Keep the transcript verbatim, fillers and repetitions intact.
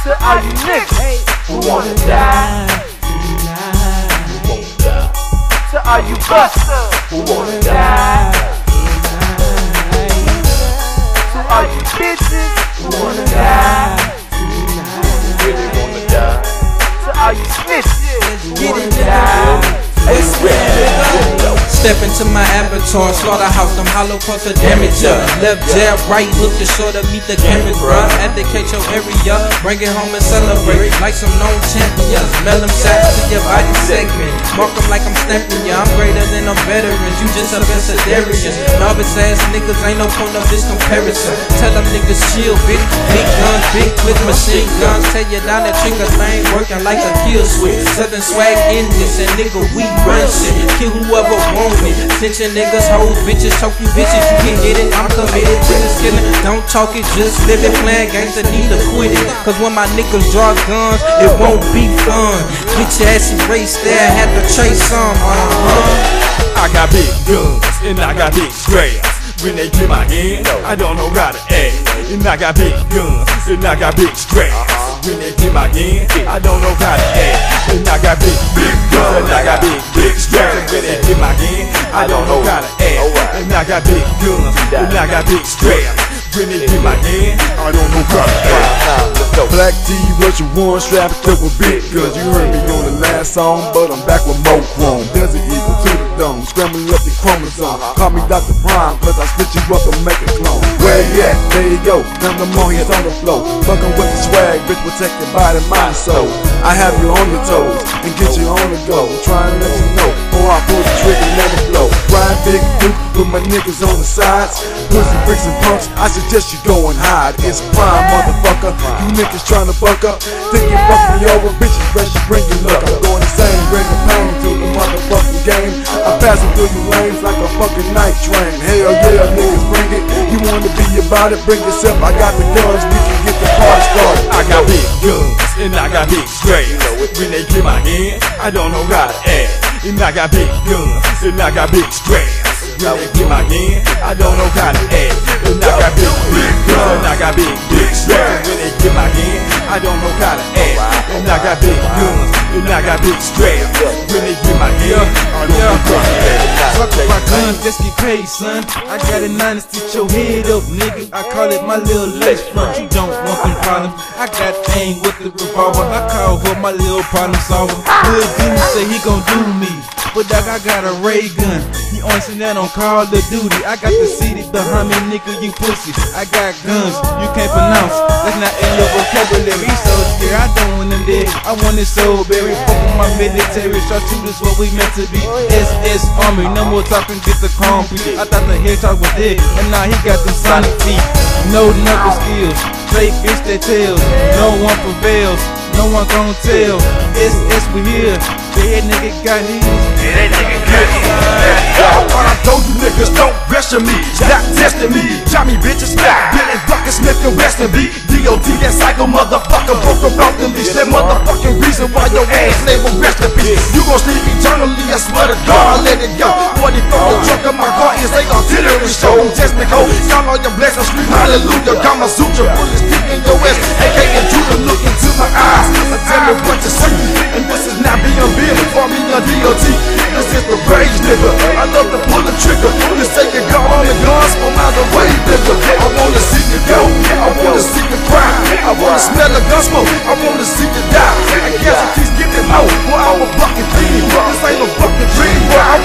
To all you niggas who wanna die, who won't die. To all you busters who wanna die, to all you bitches who wanna die, who really wanna die. To all you snitches who wanna die. Step into my avatar, slaughterhouse, them hollow parts of damage up. Left jab, right hook, to sort of meet the camera. Advocate your area, bring it home and celebrate like some known champions. Smell them saps to your body segment. Mark them like I'm snapping ya. I'm greater than them veterans, you just a Vesadarians. Novice ass niggas, ain't no point of this comparison. Tell them niggas chill, bitch. Big guns, big clip, machine guns. Tell you down that trigger thing working like a kill switch. Southern swag in this, and nigga, we run shit. Kill whoever wants me. Attention niggas, hoes, bitches, choke you bitches. You can get it, I'm committed to this killing. Don't talk it, just live it. Playing games that need to quit it. Cause when my niggas draw guns, it won't be fun. Get your ass erased there, had to chase some. Uh-huh. I got big guns, and I got big straps. When they get my hand, I don't know how to act. And I got big guns, and I got big straps. When they get my hand, I don't know how to act. And I got big, big guns, and I got big, big straps. And when they get my hand, I don't know how to act. And I got big guns, and I got big straps. When they get my hand, I don't know how to act. Black tee, Russian one, strapped up with big guns. You heard me on the last song, but I'm back with more chrome. Desert Eagle to the dome, scrambling up the chromosome. Call me Doctor Prime, cause I split you up and make a clone. Where you at? There you go. Now the more he's on the floor. Fucking with the swag, bitch, protect your body, mind, and soul. I have you on your toes and get you on the go. Trying to let you know before I pull the trigger and let it blow. Ride big Duke with my niggas on the sides. Pussy bricks and punks, I suggest you go and hide. It's prime, motherfucker. You niggas trying to fuck up. Think you fuck me over, bitches ready to bring you luck. I'm going insane, bring the pain to the motherfucking game. I'm passing through the lanes like a fucking night train. Hell yeah, niggas bring it. You wanna be about it, bring yourself. I got the guns, we can get the party started. I got big guns, and I got big straps. When they get my hand, I don't know how to act. And I got big guns, and I got big straps. When they get my hand, I don't know how to act. And I got big, big guns, and I got big, big straps. When they get my hand, I don't know how to act. And I got big guns, and I got big straps. When they get my hand, I don't know how to act. Fuck with my guns, just get paid, son. I got a nine to stitch your head up, nigga. I call it my little lace front. You don't want them problems. I got aim with the revolver. I call her my little problem solver. Good dude say he gon' do me, but dog, I got a ray gun. He only seen that on Call of Duty. I got the city behind me, nigga, you pussy. I got guns you can't pronounce. That's not in your vocabulary. So scared, I don't want them dead. I want it so berry. Fuck with my military. Shot shooters, what we meant to be. S S Army, no more talking, get the concrete. I thought the head talk was dead, and now he got them sonic feet. No knuckle skills, straight bitch that tells. No one prevails, no one gon' tell. S S we here, that nigga got his. Yeah, that nigga good. All I told you niggas don't pressure me, stop testing me. Johnny bitches, stop. Billy Bucket, Smith and Weston B. D O T, that psycho motherfucker broke about the leash. That motherfucking reason why your ass label rest in peace. You gon' sleep eternally, I swear to God, let it go. forty-four, the trunk of my car is a artillery show. I'm just Nicole, count all your blessings, scream hallelujah. Kama Sutra, bullets deep in your ass, A K A Judah, look into my eyes. I tell me what you see, and this is not being big for me on D O T. This is the rage, nigga. I love to pull the trigger. You say you got all the guns from out the way, nigga. I wanna see you go. I wanna see you cry. I wanna smell the gun smoke. I wanna see you die. I guess it keeps getting low. Boy, I'm a fucking fiend. This ain't no fucking dream. Boy,